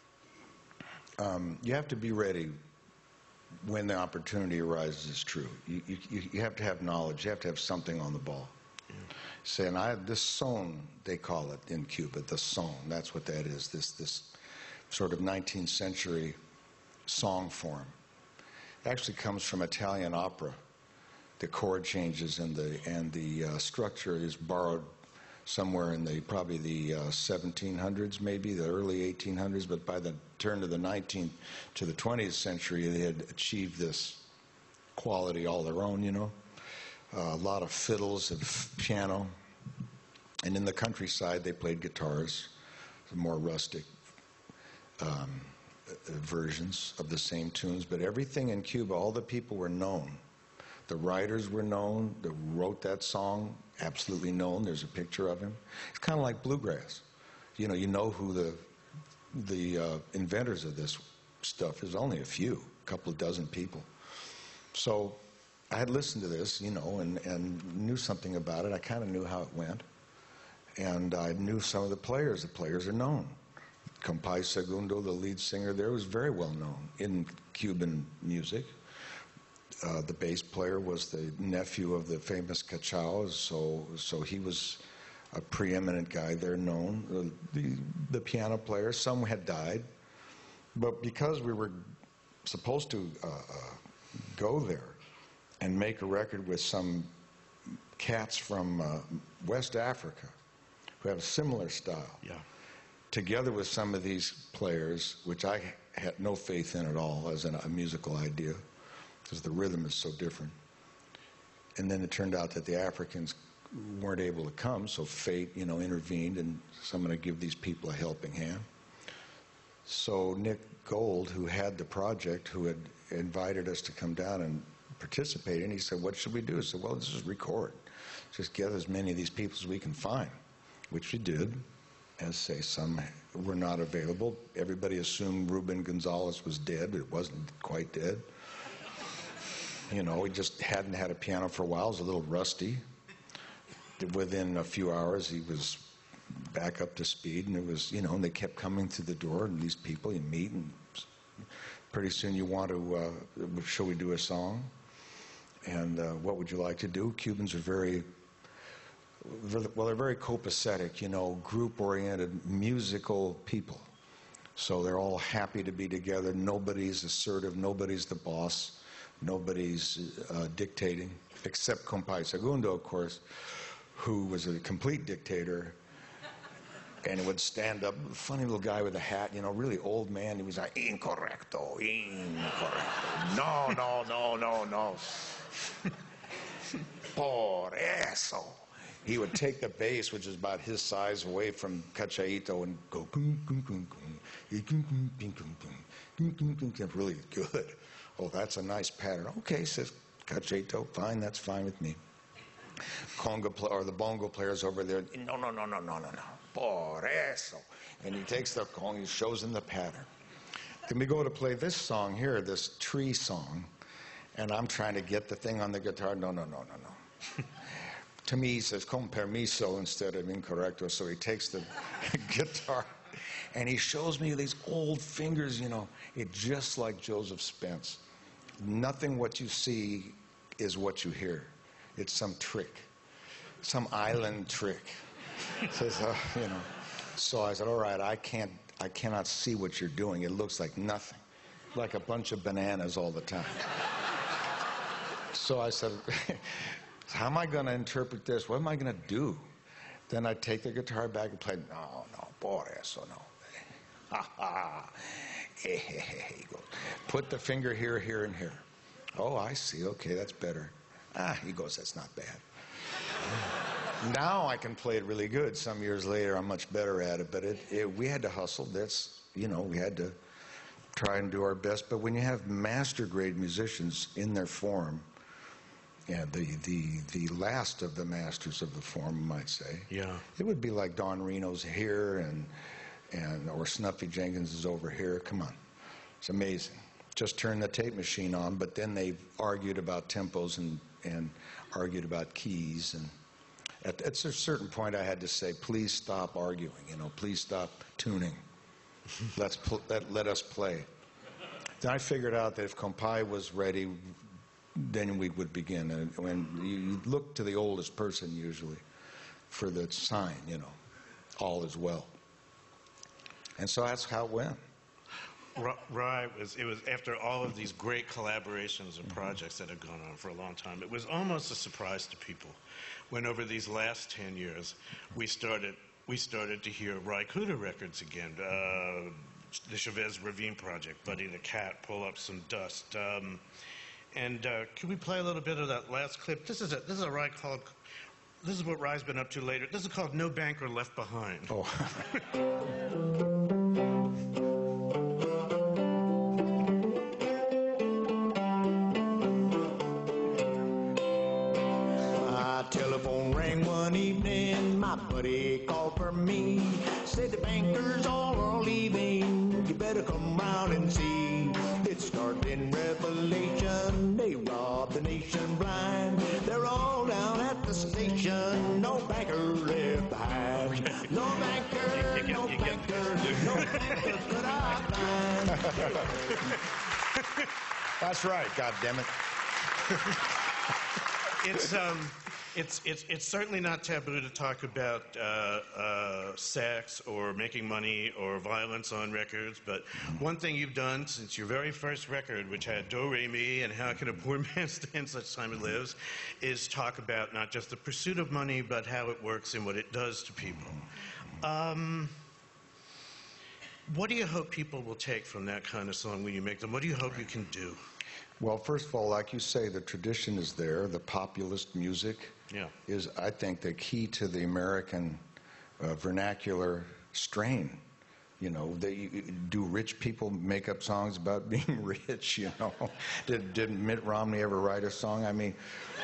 you have to be ready when the opportunity arises. Is true. You have to have knowledge. You have to have something on the ball. Yeah. Saying, this son, they call it in Cuba, the son. That's what that is. This sort of 19th century song form. It actually comes from Italian opera. The chord changes and the structure is borrowed somewhere in probably the 1700s, maybe the early 1800s. But by the turn of the 19th to the 20th century, they had achieved this quality all their own. You know, a lot of fiddles and piano, and in the countryside they played guitars, more rustic versions of the same tunes. But everything in Cuba, all the people were known. The writers were known, that wrote that song, absolutely known. There's a picture of him. It's kind of like bluegrass. You know who the inventors of this stuff is. Only a few, a couple of dozen people. So I had listened to this, and knew something about it. I kind of knew how it went. And I knew some of the players. The players are known. Compay Segundo, the lead singer there, was very well known in Cuban music. The bass player was the nephew of the famous Cachao, so he was a preeminent guy there, known. The piano player, some had died, but because we were supposed to go there and make a record with some cats from West Africa who have a similar style, together with some of these players, which I had no faith in at all as a musical idea, because the rhythm is so different. And then it turned out that the Africans weren't able to come, so fate, intervened, and so I'm going to give these people a helping hand. So Nick Gold, who had the project, who had invited us to come down and participate, and he said, what should we do? I said, well, let's just record. Just get as many of these people as we can find, which we did. As say, some were not available. Everybody assumed Ruben Gonzalez was dead. It wasn't quite dead. You know, he just hadn't had a piano for a while. It was a little rusty. Within a few hours, he was back up to speed, and it was, you know, and they kept coming through the door, and these people you meet, and pretty soon you want to, shall we do a song? And what would you like to do? Cubans are very, well, they're very copacetic, you know, group-oriented, musical people. So they're all happy to be together. Nobody's assertive. Nobody's the boss. Nobody's dictating, except Compay Segundo, of course, who was a complete dictator, and would stand up, funny little guy with a hat, you know, really old man. He was like, incorrecto, incorrecto. No, no, no, no, no. Por eso. He would take the bass, which is about his size, away from Cachaito and go, really good. Oh, that's a nice pattern. Okay, says Cachaito, fine, that's fine with me. Or the bongo players over there, no, no, no, no, no, no, no, por eso. And he takes the conga, he shows them the pattern. Then we go to play this song here, this tree song, and I'm trying to get the thing on the guitar. No, no, no, no, no. To me, he says, con permiso instead of incorrecto. So he takes the guitar, and he shows me these old fingers, you know, it's just like Joseph Spence. Nothing what you see is what you hear. It's some trick, some island trick. Says, you know. So I said, all right, I cannot see what you're doing. It looks like nothing, like a bunch of bananas all the time. So I said, how am I going to interpret this? What am I going to do? Then I take the guitar back and play, no, no, por eso, no. Ha, ha. He goes, put the finger here, here, and here. Oh, I see. Okay, that's better. He goes, that's not bad. Now I can play it really good. Some years later, I'm much better at it. But we had to hustle. That's, you know, we had to try and do our best. But when you have master-grade musicians in their form, yeah, the last of the masters of the form, I might say. Yeah. It would be like Don Reno's here, or Snuffy Jenkins is over here. Come on. It's amazing. Just turn the tape machine on, but then they argued about tempos and argued about keys. And at a certain point, I had to say, please stop arguing, you know, please stop tuning. Let us play. Then I figured out that if Compay was ready, then we would begin. And when you look to the oldest person usually for the sign, you know, all is well. And so that's how it went. Right. It was after all of these great collaborations and projects that had gone on for a long time. It was almost a surprise to people when over these last 10 years we started to hear Ry Cooder records again. The Chavez Ravine Project, Buddy the Cat, Pull Up Some Dust. And can we play a little bit of that last clip? This is a Ry called. This is what Ry's been up to later. This is called No Banker Left Behind. Oh. Telephone rang one evening, my buddy called for me. Said the bankers all are leaving, you better come round and see. It's starting revelation, they robbed the nation blind. They're all down at the station, no banker left behind. No banker, no banker, no banker could I find. That's right, goddammit. It's certainly not taboo to talk about sex or making money or violence on records, but one thing you've done since your very first record, which had Do Re Mi and How Can a Poor Man Stand Such Time As Lives, is talk about not just the pursuit of money, but how it works and what it does to people. What do you hope people will take from that kind of song when you make them? What do you hope you can do? Well, first of all, like you say, the tradition is there. The populist music is, I think, the key to the American vernacular strain You know, do rich people make up songs about being rich, you know? Did Mitt Romney ever write a song? I mean,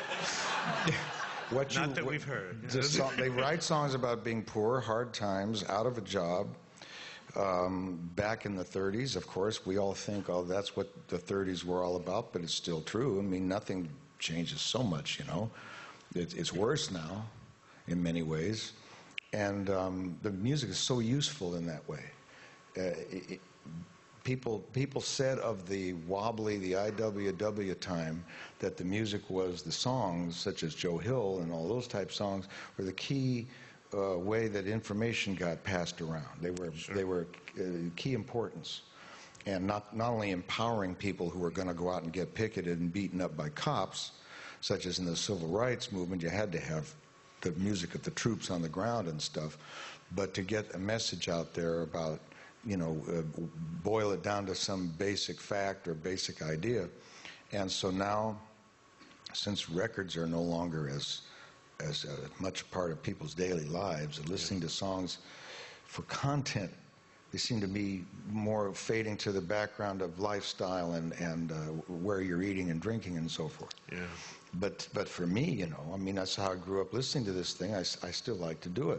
Not that we've heard. They write songs about being poor, hard times, out of a job. Back in the 30s, of course, we all think, oh, that's what the 30s were all about, but it's still true. I mean, nothing changes so much, you know. It's worse now in many ways. And the music is so useful in that way. People said of the wobbly, the IWW time, that the music was the songs, such as Joe Hill and all those type songs, were the key way that information got passed around. They were key importance, and not only empowering people who were going to go out and get picketed and beaten up by cops, such as in the civil rights movement. You had to have the music of the troops on the ground and stuff, but to get a message out there about, you know, boil it down to some basic fact or basic idea. And so now, since records are no longer as much a part of people's daily lives, and listening to songs for content, they seem to be more fading to the background of lifestyle and where you're eating and drinking and so forth. Yeah. But for me, you know, I mean, that's how I grew up listening to this thing. I still like to do it.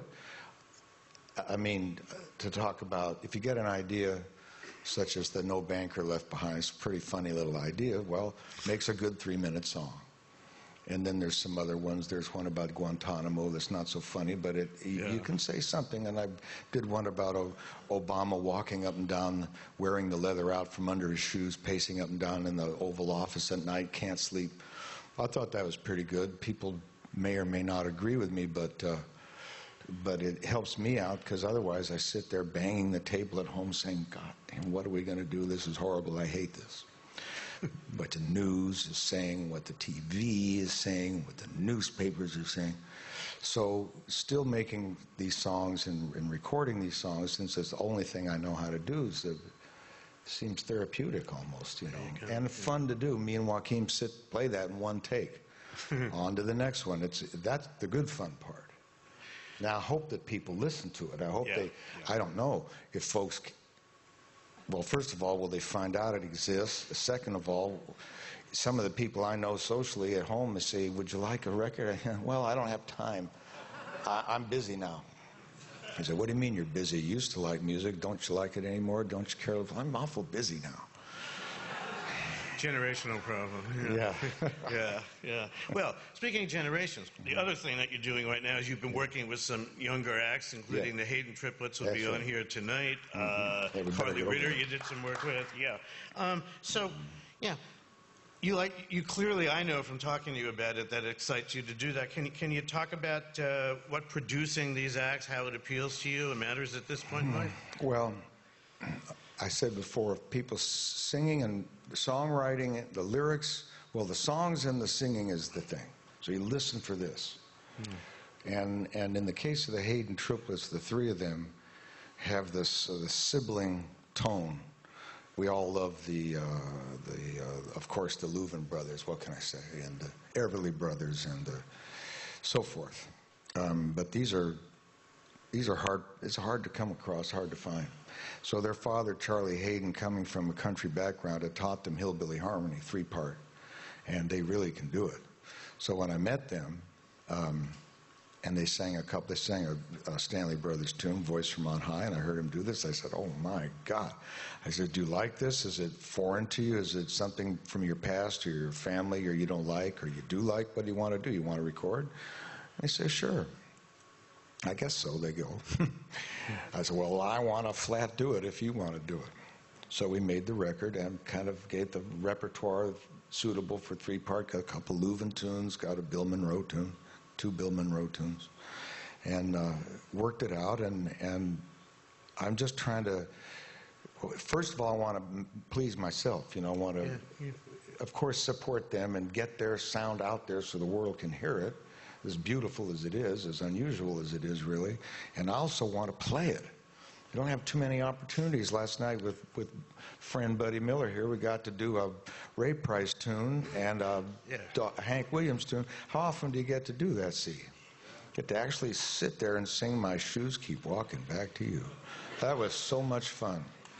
I mean, to talk about, if you get an idea such as the No Banker Left Behind, it's a pretty funny little idea, well, makes a good 3-minute song. And then there's some other ones. There's one about Guantanamo that's not so funny, but you can say something. And I did one about Obama walking up and down, wearing the leather out from under his shoes, pacing up and down in the Oval Office at night, can't sleep. I thought that was pretty good. People may or may not agree with me, but it helps me out, because otherwise I sit there banging the table at home saying, God damn, what are we going to do? This is horrible. I hate this. What the news is saying, what the TV is saying, what the newspapers are saying. So still making these songs and recording these songs, since it's the only thing I know how to do, seems therapeutic almost, you know, and fun to do. Me and Joaquin play that in one take. On to the next one. That's the good fun part. Now, I hope that people listen to it. I hope I don't know if folks, well, first of all, will they find out it exists? Second of all, some of the people I know socially at home, they say, would you like a record? Well, I don't have time. I'm busy now. I said, what do you mean you're busy? You used to like music. Don't you like it anymore? Don't you care? I'm awful busy now. Generational problem. Yeah. Yeah. Well, speaking of generations, the other thing that you're doing right now is you've been working with some younger acts, including the Hayden triplets will be on here tonight. Carly Ritter, you did some work with. Yeah. You clearly, I know from talking to you about it, that it excites you to do that. Can you talk about what producing these acts, how it appeals to you, and matters at this point in life? Well, I said before, people singing and songwriting, the lyrics, well, the songs and the singing is the thing. So you listen for this. And in the case of the Hayden triplets, the three of them have this sibling tone. We all love of course, the Louvin brothers, what can I say, and the Everly brothers and so forth. But these are hard, it's hard to come across, hard to find. So their father, Charlie Hayden, coming from a country background, had taught them hillbilly harmony, 3-part, and they really can do it. So when I met them, and they sang a Stanley Brothers tune, Voice from On High, and I heard him do this. I said, oh my God. I said, do you like this? Is it foreign to you? Is it something from your past or your family or you don't like, or you do like? What do you want to do? You want to record? They said, sure. I guess so, they go. I said, well, I want to flat do it if you want to do it. So we made the record and kind of gave the repertoire suitable for 3-part, got a couple Louvin tunes, got a Bill Monroe tune, 2 Bill Monroe tunes, and worked it out. And I'm just trying to, first of all, I want to please myself. You know, I want to, of course, support them and get their sound out there so the world can hear it, as beautiful as it is, as unusual as it is, really. And I also want to play it. I don't have too many opportunities. Last night with friend Buddy Miller here, we got to do a Ray Price tune and a Hank Williams tune. How often do you get to do that, see? Get to actually sit there and sing My Shoes Keep Walking Back to You. That was so much fun.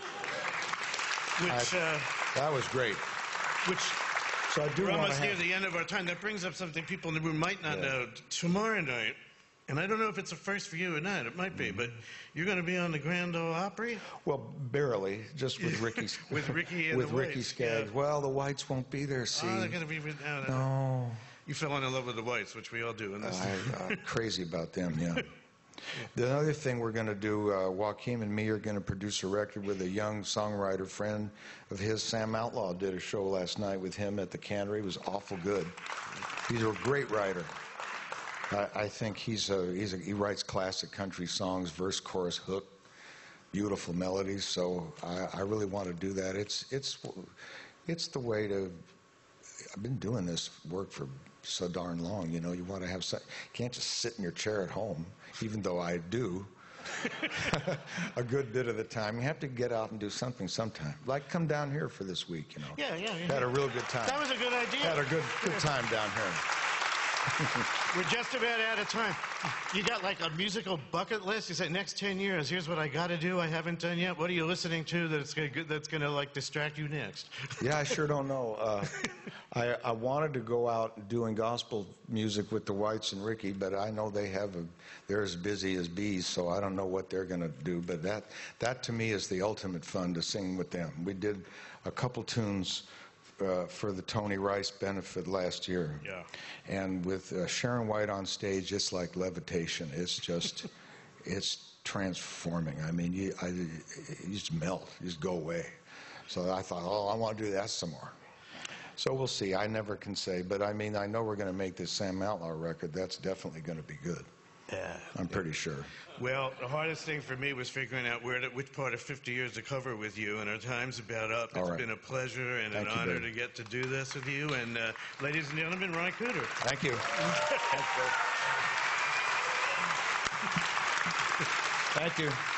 Which, that was great. which So I do we're want almost to near the end of our time. That brings up something people in the room might not know. Tomorrow night, and I don't know if it's a first for you or not, it might be, but you're going to be on the Grand Ole Opry? Well, barely, just with Ricky. With Ricky and with the Ricky Whites, Skaggs. yeah. Well, the Whites won't be there. See, Oh, they're going to be... no, You fell in love with the Whites, which we all do in this. I'm crazy about them. Yeah. The other thing we're going to do, Joaquin and me are going to produce a record with a young songwriter friend of his. Sam Outlaw did a show last night with him at the Cannery. It was awful good. He's a great writer. I think he writes classic country songs, verse, chorus, hook, beautiful melodies. So I really want to do that. It's the way to. I've been doing this work for so darn long. You know, you want to have you can't just sit in your chair at home, even though I do a good bit of the time. You have to get out and do something sometime. Like come down here for this week, you know. Yeah. Had a real good time. That was a good idea. Had a good time down here. We're just about out of time. You got like a musical bucket list? You say, next 10 years, here's what I got to do I haven't done yet. What are you listening to that's going to like distract you next? Yeah, I sure don't know. I wanted to go out doing gospel music with the Whites and Ricky, but I know they're as busy as bees, so I don't know what they're going to do. But that to me is the ultimate fun, to sing with them. We did a couple tunes for the Tony Rice benefit last year. Yeah. And with Sharon White on stage, it's like levitation. It's just, it's transforming. I mean, you just melt, you just go away. So I thought, I want to do that some more. So we'll see. I never can say, but I mean, I know we're going to make this Sam Outlaw record. That's definitely going to be good. Yeah. I'm pretty sure. Well, the hardest thing for me was figuring out which part of 50 years to cover with you, and our time's about up. It's been a pleasure and an honor to get to do this with you. And ladies and gentlemen, Ron Cooder. Thank you. Thank you.